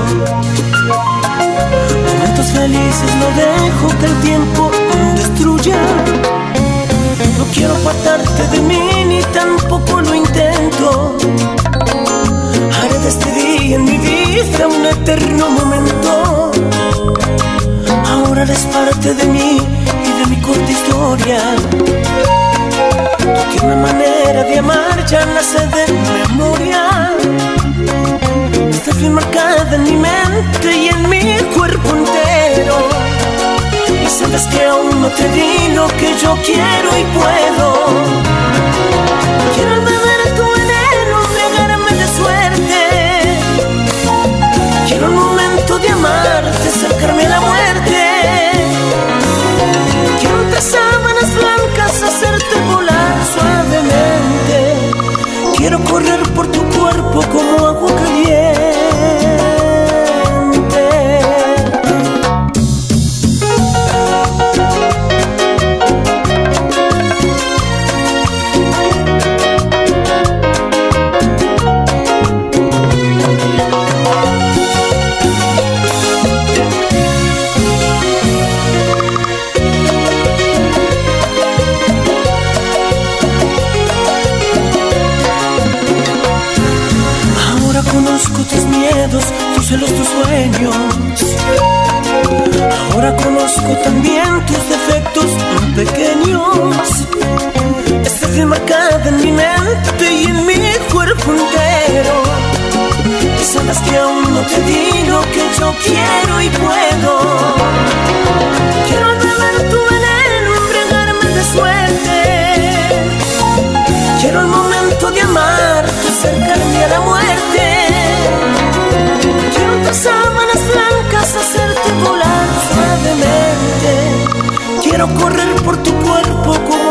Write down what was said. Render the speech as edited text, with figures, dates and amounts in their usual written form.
Momentos felices no dejo que el tiempo destruya. No quiero apartarte de mí ni tampoco lo intento. Haré de este día en mi vida un eterno momento. Ahora eres parte de mí y de mi corta historia. Tu tierna manera de amar ya nace de memoria. Estás bien marcada en mi mente y en mi cuerpo entero. Y sabes que aún no te di lo que yo quiero y puedo. Quiero al beber tu veneno, embriagarme de suerte. Quiero el momento de amarte, acercarme a la muerte. Quiero entre sábanas blancas hacerte volar suavemente. Quiero correr por tu cuerpo como agua caliente. Conozco tus miedos, tus celos, tus sueños. Ahora conozco también tus defectos pequeños. Estás bien marcada en mi mente y en mi cuerpo entero. Y sabes que aún no te di lo que yo quiero y puedo. Quiero beber tu veneno, embriagarme de suerte. Quiero el momento de amarte, acercarme a la muerte. Quiero entre sábanas blancas hacerte volar suavemente. Quiero correr por tu cuerpo como